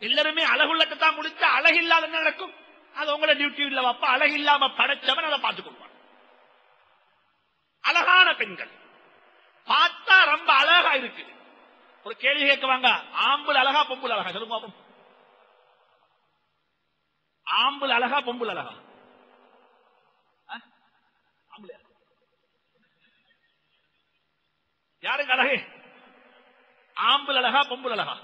எல்லாருமே அழகுள்ளத்தான் முடிச்சா அழகில்லாத நடக்கும். அது உங்களோட டியூட்டி இல்ல. அப்ப அழகில்லாம படைச்சவன் அதை பார்த்துக் கொள்வான். அழகான பெண்கள் பார்த்தா ரொம்ப அழகா இருக்குது. ஒரு கேள்வி கேட்குவாங்க, ஆம்புல் அழகா பொம்புல் அழகா? சொல்லுங்க பாப்போம். ஆம்புல் அழகா பொம்புல் அழகா? ஆம்புல் யாருக்கு அழகு? ஆம்புல் அழகா பொம்புல் அழகா?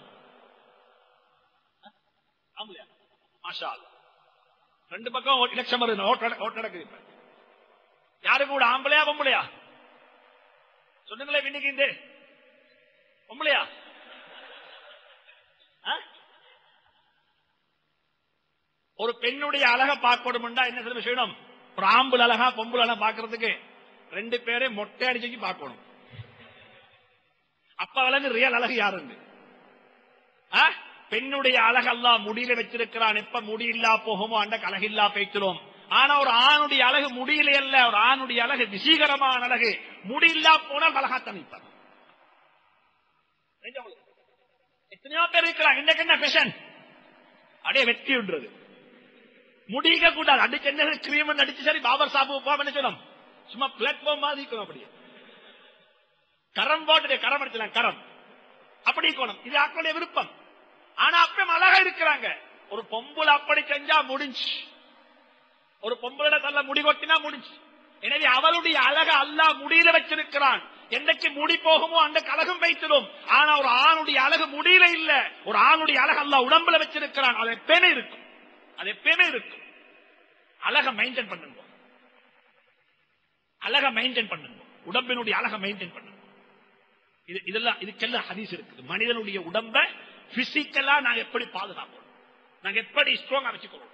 ஆம்புலையா? மாஷா அல்லாஹ். ரெண்டு பக்கம் எலெக்ஷன் வருது, ஓட்டு நடக்குது. யாரு கூட, ஆம்பளையா பொம்பளையா? சொன்னீங்களே இன்னைக்கு இந்த பொம்பளையா? ஒரு பெண்ணுடைய அழகை பார்க்கணும்டா என்ன சொல்ல செய்யணும்? ஒரு ஆம்புல் அழகா பொம்புல் அழகா பார்க்கறதுக்கு ரெண்டு பேரை மொட்டை அடிச்சு பார்க்கணும். அப்ப அழகு ரியல் அழகு யாரு? பெண்ணுடைய அழகு அல்லாஹ் முடியல வச்சிருக்கிறான். எப்ப முடியில்லா போகுமோ அந்த அழகில்லா பேய்க்கிறோம். ஆனா ஒரு ஆணுடைய அழகு முடியல அல்ல, ஒரு ஆணுடைய அழகு விசீகரமான அழகு. முடியில்லா போனால் அழகாத்தான் நிற்பார். எத்தனையோ பேர் இருக்கிறாங்க. இன்னைக்கு என்ன ஃபேஷன்? அப்படியே வெட்டி விடுறது, முடிக்க கூடாது. அடிச்சு என்ன கிரீம் அடிச்சு சரி பாபர் சாப்பு போக சொல்லணும். சும்மா பிளாட்ஃபார்ம் மாதிரி இருக்கணும். அப்படியே கரம் போட்டு கரம் அடிச்சலாம், கரம் அப்படி இருக்கணும். இது ஆக்களுடைய விருப்பம். ஆனா அப்ப அழகா இருக்கிறாங்க. ஒரு பொம்புல அப்படி செஞ்சா முடிஞ்சு, ஒரு பொம்பளை தள்ள முடி கொட்டினா முடிஞ்சு. எனவே அவளுடைய அழக அல்லாஹ் முடியில வச்சிருக்கிறான். என்னைக்கு முடி போகுமோ அந்த அழகும் வைத்திடும். ஆனா ஒரு ஆணுடைய அழகு முடியல இல்ல, ஒரு ஆணுடைய அழகு அல்லாஹ் உடம்புல வச்சிருக்கிறான். அது எப்பயுமே இருக்கும், அது எப்பயுமே இருக்கும். அழக மெயின்டைன் பண்ணுங்க, அழக மெயின்டைன் பண்ணுங்க, உடம்பினுடைய அழக மெயின்டைன் பண்ணுங்க. இதெல்லாம் இதுக்கெல்லாம் ஹதீஸ் இருக்குது. மனிதனுடைய உடம்ப பிசிக்கலா நாங்க எப்படி பாதுகாப்போம், நாங்க எப்படி ஸ்ட்ராங்கா வச்சுக்கிறோம்.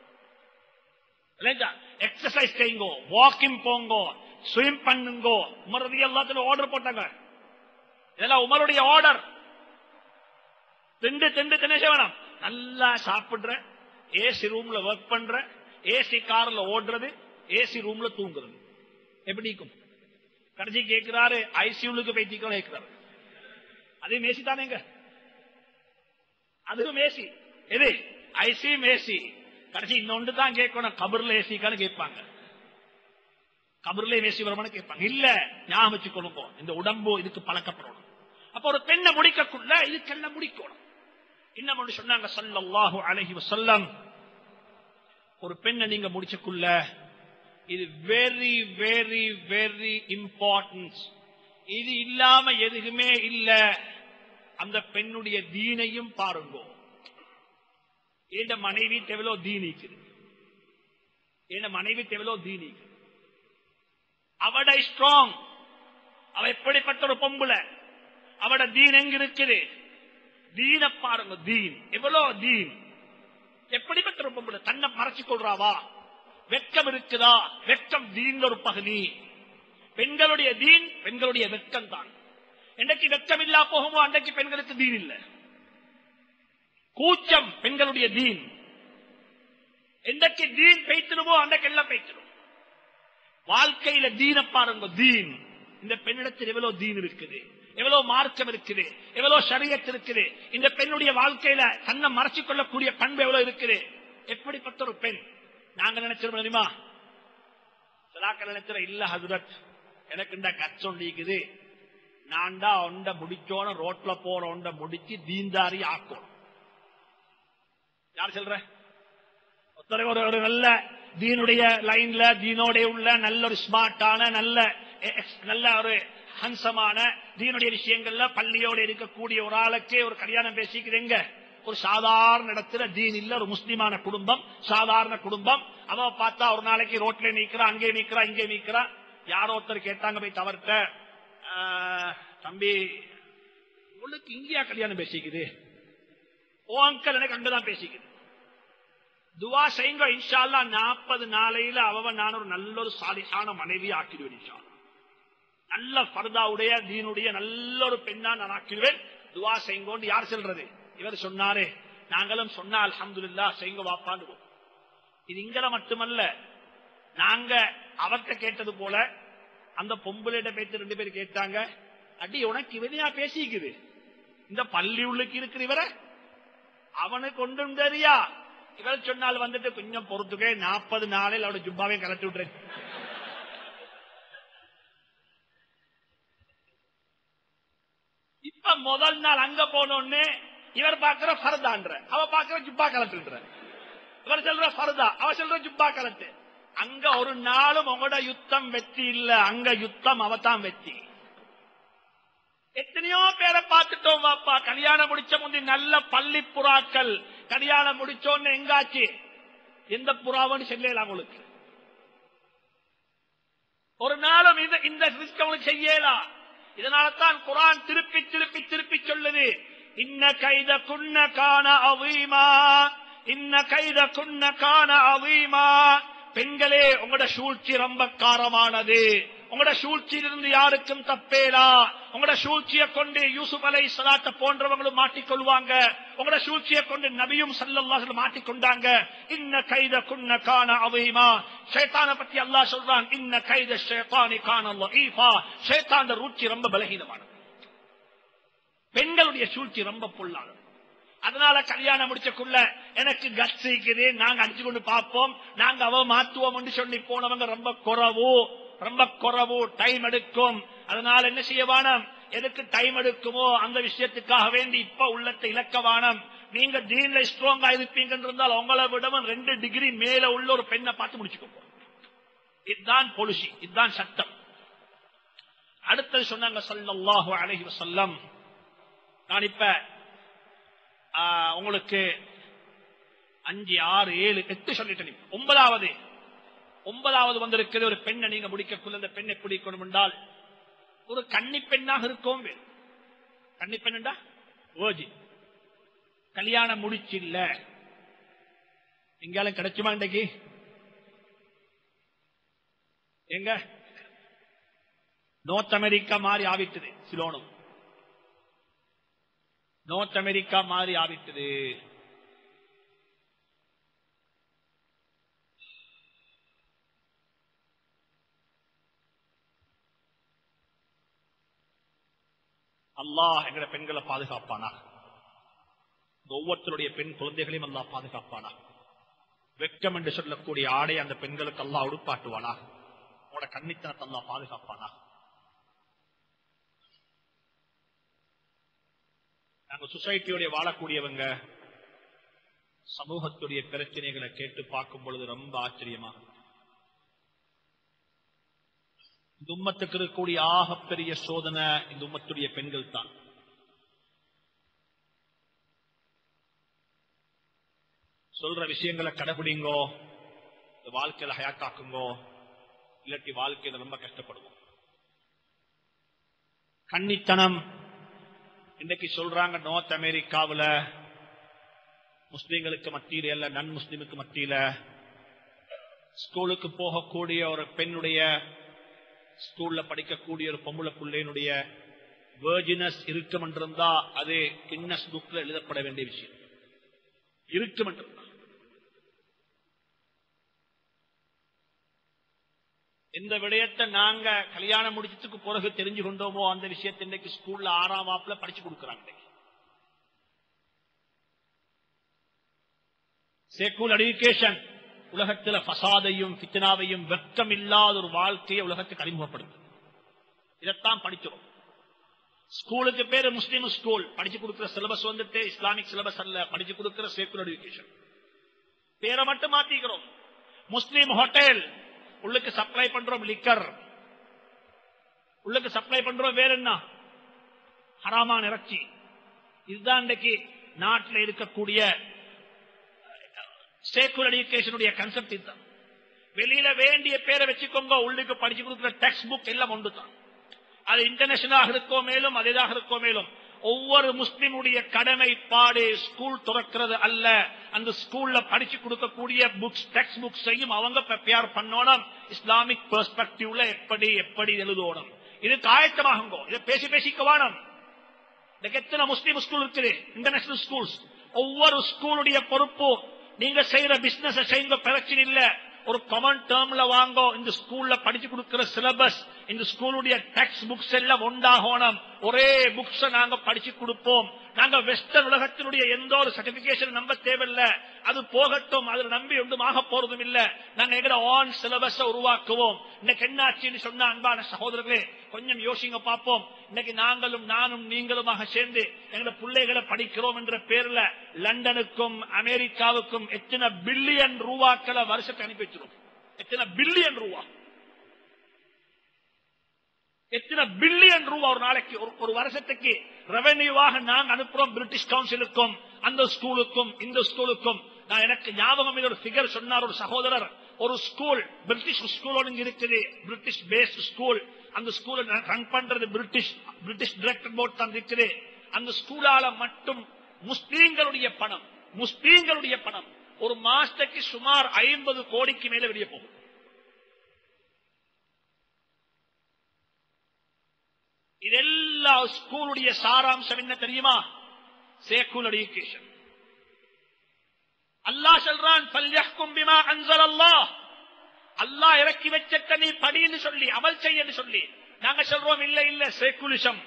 எக்ஸசைஸ் செய்யுங்கோ, வாக்கிங் போங்கோ, ஸ்விம் பண்ணுங்கோ. உமர் ரலியல்லாஹு ஆர்டர் போட்டாங்க. இதெல்லாம் உமருடைய ஆர்டர். திண்டு திண்டு தினேஷ வேணாம், நல்லா சாப்பிடுற, ஏசி ரூம்ல ஒர்க் பண்ற, ஏசி கார்ல ஓடுறது, ஏசி ரூம்ல தூங்குறது. எப்படி இருக்கும்? கடைசி கேட்கிறாரு ஐசியூலுக்கு போய் தீக்கணும் கேட்கிறாரு. அதே மேசி தானேங்க, அதுவும் ஏசி. எது? ஐசி மேசி. கடைசி இன்னொன்று தான் கேட்கணும், கபர்ல ஏசிக்கான்னு கேட்பாங்க. கபர்ல ஏசி வருமானு கேட்பாங்க. இல்ல, ஞாபகம் வச்சுக்கொள்ளுங்க, இந்த உடம்பு இதுக்கு பழக்கப்படணும். அப்ப ஒரு பெண்ணை முடிக்கக்குள்ள இதுக்கெல்லாம் முடிக்கணும். இன்னும் சொன்னாங்க ஸல்லல்லாஹு அலைஹி வஸல்லம், ஒரு பெண்ணை நீங்க முடிச்சக்குள்ள இது வெரி வெரி வெரி இம்பார்ட்டன்ட். இது இல்லாம எதுவுமே இல்ல. அந்த பெண்ணுடைய தீனையும் பாருங்க. என் மனைவி எவ்வளோ தீனிக்குது, என் மனைவி எவ்வளோ தீனிக்குது. அவட ஸ்ட்ராங், அவ எப்படிப்பட்ட ஒரு பொம்புல, அவட தீன் எங்க இருக்குது? தீன பாருங்க, தீன் எவ்வளோ தீன். எப்படிப்பட்ட ஒரு பொம்புல தன்னை மறைச்சு கொள்றாவா? வெட்கம் இருக்குதா? வெட்கம் தீன் ஒரு பகுதி. பெண்களுடைய தீன் பெண்களுடைய வெட்கம் தான். என்னைக்கு வெட்கம் இல்லா போகுமோ அன்றைக்கு பெண்களுக்கு தீன் இல்லை. கூச்சம் பெண்களுடைய தீன். என்றைக்கு தீன் பெய்த்திடுமோ அன்றைக்கு எல்லாம் பெய்த்திடும். வாழ்க்கையில தீன பாருங்க, தீன். இந்த பெண்ணிடத்தில் எவ்வளவு தீன் இருக்குது, எவ்வளவு மார்க்கம் இருக்குது, எவ்வளவு ஷரியத் இருக்குது. இந்த பெண்ணுடைய வாழ்க்கையில தன்னை மறைச்சிக் கொள்ளக்கூடிய பண்பு எவ்வளவு இருக்குது. எப்படிப்பட்ட ஒரு பெண். நாங்க நினைச்சிருக்கோம் தெரியுமா? சிலாக்கள் நினைச்சிட இல்ல ஹஜ்ரத், எனக்கு இந்த கச்சொல்லிக்குது, நான் தான் ஒண்ட முடிச்சோன ரோட்ல போற ஒண்ட முடிச்சு தீன்தாரி ஆக்கணும். யார் சொல்ற? ஒரு நல்ல தீனுடைய லைன்ல தீனோட உள்ள நல்ல ஒரு ஸ்மார்ட்டான நல்ல ஒரு ஹன்சமான தீனுடைய விஷயங்கள்ல பள்ளியோட இருக்கக்கூடிய ஒரு ஆளுக்கே ஒரு கல்யாணம் பேசிக்கிறீங்க. ஒரு சாதாரண இடத்துல தீன் இல்ல, ஒரு முஸ்லிமான குடும்பம், சாதாரண குடும்பம். அவ பார்த்தா ஒரு நாளைக்கு ரோட்ல நீக்கிறா, அங்கே நீக்கிறா, இங்கே நீக்கிறா. யாரோ ஒருத்தர் கேட்டாங்க போய் தவறுட்ட, தம்பி உங்களுக்கு இங்கேயா கல்யாணம் பேசிக்குது? ஓ அங்கல் எனக்கு அங்கதான் பேசிக்குது. துவா செய்யுங்க, இன்ஷா அல்லாஹ் 40 நாளையில நான் ஒரு நல்ல ஒரு சாலிஹான மனைவி ஆக்கிடுவேன். இன்ஷா அல்லாஹ் நல்ல பர்தாவுடைய தீனுடைய நல்ல ஒரு பெண்ணா நான் ஆக்கிடுவேன். துவா செய்யுங்க. யார் சொல்றது? இவர் சொன்னாரு. நாங்களும் சொன்னா அல்ஹம்துலில்லாஹ் செய்யுங்க வாப்பான்னு. இது இங்கல மட்டுமல்ல, நாங்க அவர்கிட்ட கேட்டது போல அந்த பொம்பளையிட பேச்சு 2 பேர் கேட்டாங்க. அடி உனக்கு இவனையா பேசிக்குது? இந்த பள்ளி உள்ளுக்கு இருக்கிற இவரை அவனுக்கு ஒன்றும் தெரியா. இவர் சொன்னால் வந்துட்டு கொஞ்சம் பொறுத்துக்கே 40 நாளில் அவருடைய ஜுப்பாவை கலட்டி விட்டுறேன். இப்ப முதல் நாள் அங்க போனோன்னு இவர் பாக்குற ஃபர்தான்ற, அவ பாக்குற ஜுப்பா கலட்டுன்ற. இவர் சொல்ற ஃபர்தா, அவ சொல்ற ஜுப்பா கலட்டு. அங்க ஒரு நாளும் உங்களோட யுத்தம் வெற்றி இல்ல, அங்க யுத்தம் அவதான் வெற்றி. எத்தனையோ பேரை பார்த்துட்டோம் வாப்பா. கல்யாணம் முடிச்ச முந்தி நல்ல பள்ளி புறாக்கள், கல்யாணம் முடிச்சோன்னு எங்காச்சு எந்த புறாவன்னு சொல்லலாம் உங்களுக்கு. ஒரு நாளும் இந்த ரிஸ்க் அவனுக்கு செய்யலாம். இதனால்தான் குர்ஆன் திருப்பி திருப்பி திருப்பி சொல்லுது, இன்ன கைத குன்ன கான அவீமா, இன்ன கைத குன்ன கான அவீமா. பெண்களே, உங்களோட சூழ்ச்சி ரொம்ப காரமானது. உங்களோட சூழ்ச்சியிலிருந்து யாருக்கும் தப்பேலா. உங்களோட சூழ்ச்சியை கொண்டு யூசுப் அலைஹிஸ்ஸலாத்த போன்றவங்களும் மாட்டிக்கொள்வாங்க. உங்களோட சூழ்ச்சியை கொண்டு நபியும் ஸல்லல்லாஹு அலைஹி வஸல்லம் மாட்டிக்கொண்டாங்க. இன்ன கைத குன்ன கான அவீமா. ஷைத்தானை பத்தி அல்லாஹ் சொல்றான், இன்ன கைத ஷைத்தானி கான லஈஃபா. ஷைத்தான்ட சூழ்ச்சி ரொம்ப பலகீனமானது. பெண்களுடைய சூழ்ச்சி ரொம்ப பொல்லானது. அதனால கல்யாணம் முடிச்சக்குள்ள எனக்கு கட்ஸ் இருக்குது, நாங்க அடிச்சு கொண்டு பார்ப்போம், நாங்க அவ மாத்துவோம் சொல்லி போனவங்க ரொம்ப குறவு, டைம் எடுக்கும். அதனால என்ன செய்யவானம், எதுக்கு டைம் எடுக்குமோ அந்த விஷயத்துக்காக வேண்டி இப்ப உள்ளத்தை இலக்கவானம். நீங்க தீன்ல ஸ்ட்ராங்கா இருப்பீங்க இருந்தால் உங்களை விடவும் 2 டிகிரி மேல உள்ள ஒரு பெண்ணை பார்த்து முடிச்சுக்கோ. இதுதான் பாலிசி, இதுதான் சட்டம். அடுத்தது சொன்னாங்க ஸல்லல்லாஹு அலைஹி வஸல்லம். நான் இப்ப உங்களுக்கு 5, 6, 7, 8 சொல்லிட்டேன். 9வது வந்திருக்கிறது. ஒரு பெண்ணை நீங்க முடிக்கக்குள்ள அந்த பெண்ணை பிடிக்கணும் என்றால் ஒரு கன்னி பெண்ணாக இருக்கும். கன்னி பெண்ணா ஓஜி கல்யாணம் முடிச்சு இல்ல, எங்காலும் கிடைச்சுமா இன்றைக்கு? எங்க நார்த் அமெரிக்கா மாறி ஆவிட்டது. சிலோனும் நார்த் அமெரிக்கா மாறி ஆவிட்டது. அல்லாஹ் எங்கட பெண்களை பாதுகாப்பானா. ஒவ்வொருத்தருடைய பெண் குழந்தைகளையும் அல்லாஹ் பாதுகாப்பானா. வெட்கம் என்று சொல்லக்கூடிய ஆடை அந்த பெண்களுக்கு அல்லாஹ் உடுப்பாட்டுவானா. உங்களோட கன்னித்தனத்தை அல்லாஹ் பாதுகாப்பானா. நாங்க சொசைட்டியோட வாழக்கூடியவங்க சமூகத்துடைய பிரச்சனைகளை கேட்டு பார்க்கும் பொழுது ரொம்ப ஆச்சரியமா, இந்த உம்மத்துக்கு இருக்கக்கூடிய ஆகப்பெரிய சோதனை இந்த உம்மத்துடைய பெண்கள் தான். சொல்ற விஷயங்களை கடைபிடிங்கோ, வாழ்க்கையில ஹயாத்தாக்குங்கோ, இல்லாட்டி வாழ்க்கையில ரொம்ப கஷ்டப்படுவோம். கன்னித்தனம் இன்னைக்கு சொல்றாங்க நார்த் அமெரிக்காவில் முஸ்லீம்களுக்கு மத்தியில அல்ல, நன் முஸ்லீமுக்கு மத்தியில ஸ்கூலுக்கு போகக்கூடிய ஒரு பெண்ணுடைய, ஸ்கூல்ல படிக்கக்கூடிய ஒரு பொம்பளை பிள்ளையினுடைய வெர்ஜினஸ் இருக்கும் என்றிருந்தா அது கின்னஸ் புக்ல எழுதப்பட வேண்டிய விஷயம். இருக்கும் என்றிருந்தா இந்த விடயத்தை நாங்க கல்யாணம் முடிச்சதுக்கு பிறகு தெரிஞ்சு கொண்டோமோ அந்த விஷயத்தை இன்னைக்கு ஸ்கூல்ல 6ஆம் வகுப்புல படிச்சு கொடுக்கிறாங்க. செக்குலர் எஜுகேஷன் உலகத்தில் பசாதையும் ஃபித்னாவையும் வெட்கம் இல்லாத ஒரு வாழ்க்கையை உலகத்துக்கு அறிமுகப்படுது. இதைத்தான் படிக்கிறோம். ஸ்கூலுக்கு பேரு முஸ்லீம் ஸ்கூல், படிச்சு கொடுக்கிற சிலபஸ் வந்துட்டு இஸ்லாமிக் சிலபஸ் அல்ல, படிச்சு கொடுக்கிற செக்குலர் எஜுகேஷன். பேரை மட்டும் மாத்திக்கிறோம். முஸ்லீம் ஹோட்டல் உள்ளுக்கு சப்ளை பண்றோம், லிக்கர் உள்ளுக்கு சப்ளை பண்றோம், வேற என்ன ஹராமான இறைச்சி. இதுதான் இன்றைக்கு நாட்டில் இருக்கக்கூடிய செக்குலர் எஜுகேஷனுடைய கான்செப்ட். இதுதான். வெளியில வேண்டிய பேரை வச்சுக்கோங்க, உள்ளுக்கு படிச்சு கொடுக்கிற டெக்ஸ்ட் புக் எல்லாம் ஒன்று தான். அது இன்டர்நேஷனலாக இருக்கோ மேலும் அதேதாக இருக்கோ மேலும் ஒவ்வொரு முஸ்லிமுடைய கடமைப்பாடு ஸ்கூல் துறக்கிறது அல்ல, அந்த ஸ்கூல்ல படிச்சு கொடுக்கக்கூடிய புக்ஸ் டெக்ஸ்ட் புக்ஸையும் அவங்க ப்ரிப்பேர் பண்ணணும். இஸ்லாமிக் பெர்ஸ்பெக்டிவ்ல எப்படி எப்படி எழுதணும், இது ஆயத்தமாகுங்கோ. இதை பேசிக்க வேணும். எத்தனை முஸ்லீம் ஸ்கூல் இருக்குது, இன்டர்நேஷனல் ஸ்கூல்ஸ். ஒவ்வொரு ஸ்கூலுடைய பொறுப்பு, நீங்க செய்யற பிசினஸ் செய்யுங்க, பிரச்சனை இல்ல. ஒரு காமன் டேர்ம்ல வாங்கோ. இந்த ஸ்கூல்ல படிச்சு கொடுக்கிற சிலபஸ், இந்த ஸ்கூலுடைய டெக்ஸ்ட் புக்ஸ் எல்லாம் ஒன்றாகணும். ஒரே புக்ஸ் நாங்க படிச்சு கொடுப்போம். நாங்க வெஸ்டர்ன் உலகத்தினுடைய எந்த ஒரு சர்டிபிகேஷன் நம்ப தேவையில்லை, அது போகட்டும், அதுல நம்பி ஒன்றும் ஆக போறதும் இல்ல. நாங்க எங்கட ஆன் சிலபஸ் உருவாக்குவோம். இன்னைக்கு என்னாச்சுன்னு சொன்னா அன்பான சகோதரர்களே கொஞ்சம் யோசிங்க பார்ப்போம். இன்னைக்கு நானும் நீங்களுமாக சேர்ந்து எங்களோட பிள்ளைகளை படிக்கிறோம் என்ற பேர்ல லண்டனுக்கும் அமெரிக்காவுக்கும் எத்தனை பில்லியன் ரூபாக்களை வருஷத்தை அனுப்பி வச்சிரும். எத்தனை பில்லியன் ரூபா, எத்தனை பில்லியன் ரூபா ஒரு நாளைக்கு, ஒரு வருஷத்துக்கு ரெவென்யூவாக நாங்க அனுப்புறோம் பிரிட்டிஷ் கவுன்சிலுக்கும், அந்த ஸ்கூலுக்கும் இந்த ஸ்கூலுக்கும். நான் எனக்கு ஞாபகம் ஒரு பிகர் சொன்னார் ஒரு சகோதரர். ஒரு ஸ்கூல் பிரிட்டிஷ் ஸ்கூல் ஒன்று இருக்குது, பிரிட்டிஷ் பேஸ்ட் ஸ்கூல். அந்த ஸ்கூலை ரன் பண்றது பிரிட்டிஷ் டைரக்டர் போர்ட் தான் இருக்குது. அந்த ஸ்கூலால மட்டும் முஸ்லீம்களுடைய பணம் ஒரு மாசத்துக்கு சுமார் 50 கோடிக்கு மேல வெளியே போகும். இதெல்லாம் ஸ்கூலுடைய சாராம்சம் என்ன தெரியுமா? Secular education. அல்லாஹ் சொல்றான் ஃபல்யஹ்கும் பிமா அன்ஸலல்லாஹ், அல்லாஹ் இறக்கி வச்சத நீ படின்னு சொல்லி அமல் செய்யன்னு சொல்லி. நாங்க சொல்றோம் இல்ல செகுலிசம்,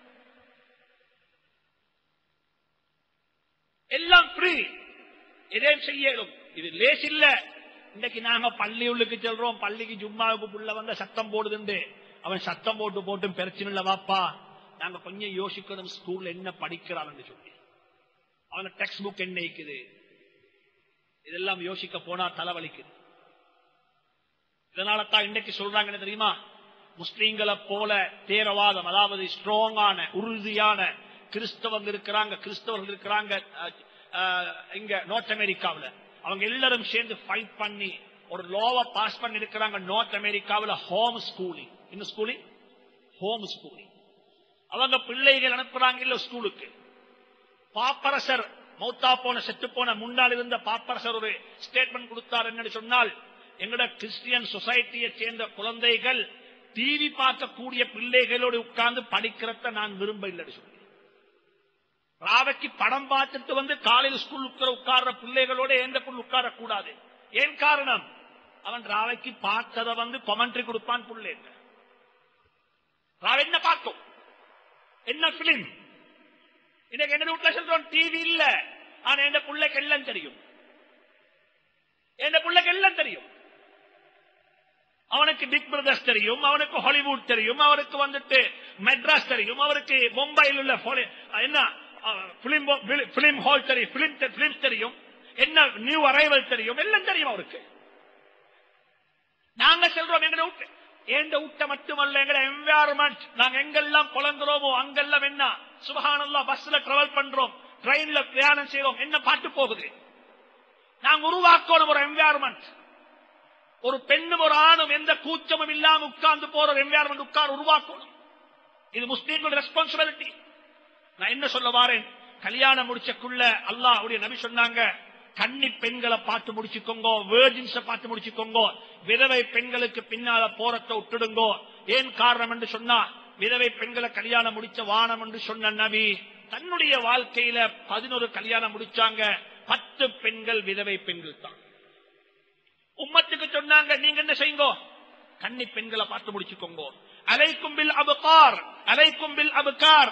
எல்லாம் ஃப்ரீ, எதையும் செய்யணும். இது லேஸ் இல்ல. இன்னைக்கு நாங்க பள்ளி உள்ளுக்கு செல்றோம், பள்ளிக்கு ஜும்மாவுக்கு புள்ள வந்த சத்தம் போடுதுண்டு. அவன் சத்தம் போட்டு பிரச்சனை இல்ல வாப்பா, நாங்க கொஞ்சம் யோசிக்கணும் ஸ்கூல்ல என்ன படிக்கிறான்னு சொல்லி, அவன டெக்ஸ்ட் புக் என்ன இருக்குது, இதெல்லாம் யோசிக்க போனா தலைவலிக்குது. இதனால தான் இன்னைக்கு சொல்றாங்க தெரியுமா, முஸ்லீம்களை போல தேரவாதம், அதாவது ஸ்ட்ராங்கான உறுதியான கிறிஸ்தவர்கள் இருக்கிறாங்க இங்க நார்த் அமெரிக்காவில். அவங்க எல்லாரும் சேர்ந்து ஃபைட் பண்ணி ஒரு லாவை பாஸ் பண்ணி இருக்கிறாங்க நார்த் அமெரிக்காவில். ஹோம் ஸ்கூலிங், இந்த ஸ்கூலிங் ஹோம் ஸ்கூலிங். அவங்க பிள்ளைகள் அனுப்புறாங்க இல்ல ஸ்கூலுக்கு. பாப்பரசர் மௌத்தா போன செத்து போன முன்னாள் இருந்த பாப்பரசர் ஒரு ஸ்டேட்மெண்ட் கொடுத்தார். என்னன்னு சொன்னால், எங்கட கிறிஸ்டியன் சொசைட்டியை சேர்ந்த குழந்தைகள் டிவி பார்க்கக்கூடிய பிள்ளைகளோடு உட்கார்ந்து படிக்கிறத நான் விரும்ப இல்லைன்னு சொல்லி, ராவைக்கு படம் பார்த்துட்டு வந்து காலையில் ஸ்கூல் உட்கார்ற பிள்ளைகளோட எந்த புள்ள உட்காரக்கூடாது. ஏன் காரணம்? அவன் ராவைக்கு பார்த்தத வந்து கொமெண்ட்ரி கொடுப்பான் பிள்ளைங்க. ராவ என்ன பார்த்தோம், என்ன பிலிம். இன்னைக்கு எங்க வீட்டுல சொல்றோம் டிவி இல்ல, ஆனா எந்த பிள்ளைக்கு எல்லாம் தெரியும். அவனுக்கு பிக் பிரதர்ஸ் தெரியும், அவனுக்கு ஹாலிவுட் தெரியும், அவருக்கு வந்துட்டு மெட்ராஸ் தெரியும், அவருக்கு மும்பையில் உள்ள என்ன பிலிம் ஹால் தெரியும், பிலிம் தெரியும், என்ன நியூ அரைவல் தெரியும், எல்லாம் தெரியும் அவருக்கு. நாங்க சொல்றோம் எங்க ஊட்ட மட்டுமல்ல, எங்க என்வாயர்மெண்ட், நாங்க எங்கெல்லாம் குழங்குறோமோ அங்கெல்லாம் என்ன சுப்ஹானல்லாஹ், பஸ்ல டிராவல் பண்றோம், ட்ரெயின்ல பிரயாணம் செய்யறோம், என்ன பாட்டு போகுது. நாங்க உருவாக்கணும் ஒரு என்வாயர்மெண்ட். ஒரு பெண்ணும் ஒரு ஆணும் எந்த கூச்சமும் இல்லாம உட்கார்ந்து போற ஒரு என்வாயர்மெண்ட் உருவாக்கணும். இது முஸ்லீம்களோட ரெஸ்பான்சிபிலிட்டி. நான் என்ன சொல்ல வாரேன், கல்யாணம் முடிச்சக்குள்ள அல்லாஹ்வுடைய நபி சொன்னாங்க, கன்னி பெண்களை பார்த்து முடிச்சுக்கோங்க, வேர்ஜின்ஸ பார்த்து முடிச்சுக்கோங்க, விதவை பெண்களுக்கு பின்னால போறத்தை விட்டுடுங்கோ. ஏன் காரணம் என்று சொன்னா, விதவை பெண்களை கல்யாணம் முடிச்ச வானம் என்று சொன்ன நபி தன்னுடைய வாழ்க்கையில 11 கல்யாணம் முடிச்சாங்க. 10 பெண்கள் விதவை பெண்கள் தான். உம்மத்துக்கு சொன்னாங்க, நீங்க என்ன செய்யுங்க, கன்னி பெண்களை பார்த்து முடிச்சுக்கோங்க. அலைக்கும் பில் அபகார், அலைக்கும் பில் அபகார்,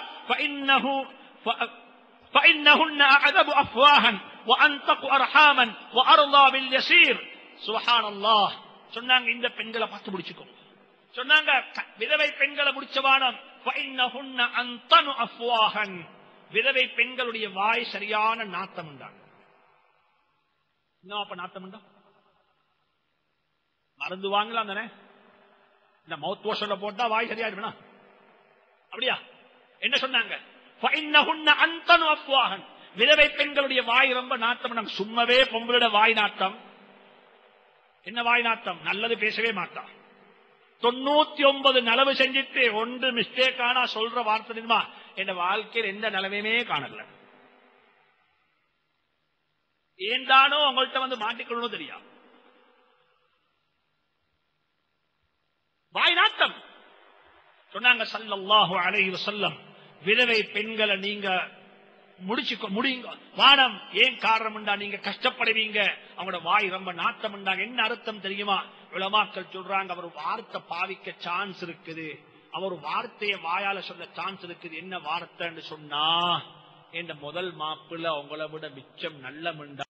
فإنهن أعذب أفواها وأنطق أرحاما وأرضى باليسير. سبحان الله. சொன்னாங்க இந்த பெண்களை பார்த்து முடிச்சுக்கோங்க. சொன்னாங்க விதவை பெண்களை முடிச்சவானம், فإنهن أنطن أفواها, விதவை பெண்களுடைய வாய் சரியான நாத்தம் உண்டாங்க. என்ன அப்ப நாத்தம் உண்டா? மருந்து வாங்கலாம் தானே, இந்த மவுத் வாஷர்ல போட்டா வாய் சரியாயிருமா? அப்படியா? என்ன சொன்னாங்க? விதவை பெண்களுடைய வாய் ரொம்ப நாத்தம். சும்மாவே பொம்பளோட வாய் நாட்டம். என்ன வாய் நாட்டம்? நல்லது பேசவே மாட்டான். 99 நலவு செஞ்சிட்டு ஒன்று மிஸ்டேக் ஆனா சொல்ற வார்த்தை தெரியுமா, என் வாழ்க்கையில் எந்த நிலவையுமே காணல. ஏந்தானோ உங்கள்கிட்ட வந்து மாட்டிக்கொள்ளணும் தெரியாது. வாய் நாட்டம். சொன்னாங்க ஸல்லல்லாஹு அலைஹி வஸல்லம், விதவை பெண்களை நீங்க முடியுங்க வானம். ஏன் காரணம், நீங்க கஷ்டப்படுவீங்க, அவங்களோட வாய் ரொம்ப நாட்டம் உண்டாங்க. என்ன அர்த்தம் தெரியுமா? உலமாக்கள் சொல்றாங்க, அவர் வார்த்தை பாவிக்க சான்ஸ் இருக்குது, அவர் வார்த்தையை வாயால சொல்ல சான்ஸ் இருக்குது. என்ன வார்த்தைன்னு சொன்னா, என்ற முதல் மாப்பிள்ள உங்களை விட மிச்சம் நல்ல